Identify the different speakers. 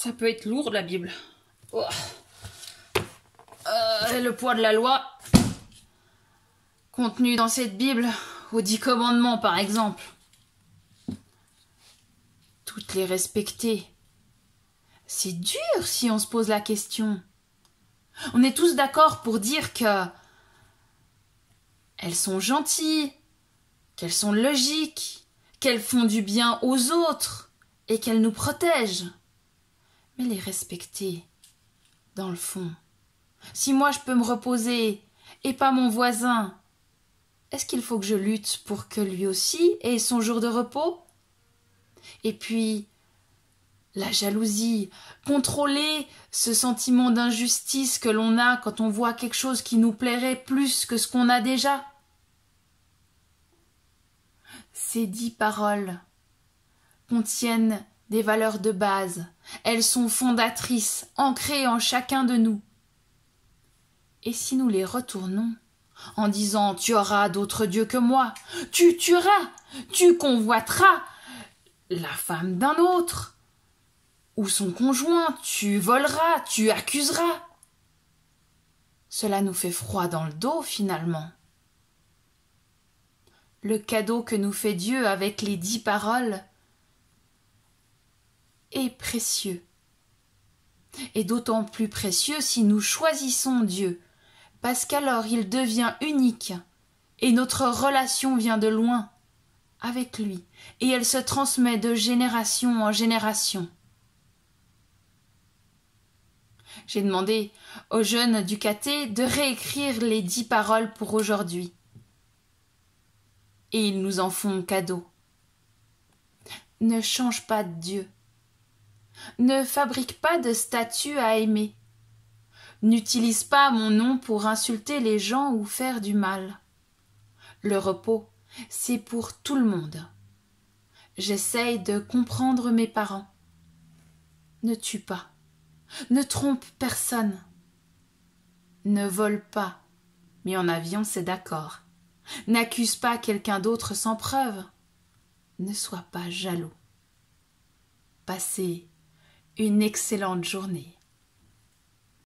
Speaker 1: Ça peut être lourd, la Bible. Oh. Le poids de la loi contenu dans cette Bible, aux 10 commandements par exemple. Toutes les respecter. C'est dur si on se pose la question. On est tous d'accord pour dire que elles sont gentilles, qu'elles sont logiques, qu'elles font du bien aux autres et qu'elles nous protègent. Mais les respecter, dans le fond, si moi je peux me reposer et pas mon voisin, est-ce qu'il faut que je lutte pour que lui aussi ait son jour de repos? Et puis, la jalousie, contrôler ce sentiment d'injustice que l'on a quand on voit quelque chose qui nous plairait plus que ce qu'on a déjà. Ces 10 paroles contiennent des valeurs de base. Elles sont fondatrices, ancrées en chacun de nous. Et si nous les retournons en disant « Tu auras d'autres dieux que moi, tu tueras, tu convoiteras la femme d'un autre, ou son conjoint, tu voleras, tu accuseras », cela nous fait froid dans le dos finalement. Le cadeau que nous fait Dieu avec les 10 paroles est précieux. Et d'autant plus précieux si nous choisissons Dieu, parce qu'alors il devient unique et notre relation vient de loin avec lui et elle se transmet de génération en génération. J'ai demandé aux jeunes du caté de réécrire les 10 paroles pour aujourd'hui. Et ils nous en font cadeau. Ne change pas de Dieu. Ne fabrique pas de statue à aimer. N'utilise pas mon nom pour insulter les gens ou faire du mal. Le repos, c'est pour tout le monde. J'essaye de comprendre mes parents. Ne tue pas. Ne trompe personne. Ne vole pas. Mais en avion, c'est d'accord. N'accuse pas quelqu'un d'autre sans preuve. Ne sois pas jaloux. Passez une excellente journée.